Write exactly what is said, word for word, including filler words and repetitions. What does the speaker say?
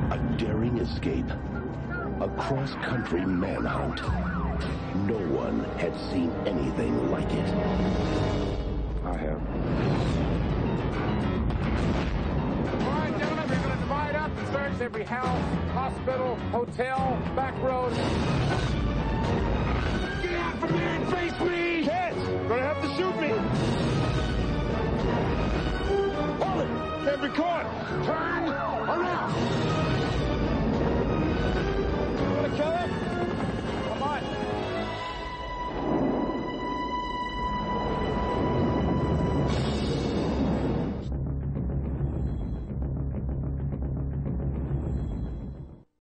A daring escape. A cross-country manhunt. No one had seen anything like it. I have. All right, gentlemen, we're going to divide up and search every house, hospital, hotel, back road. Get out from there and face me!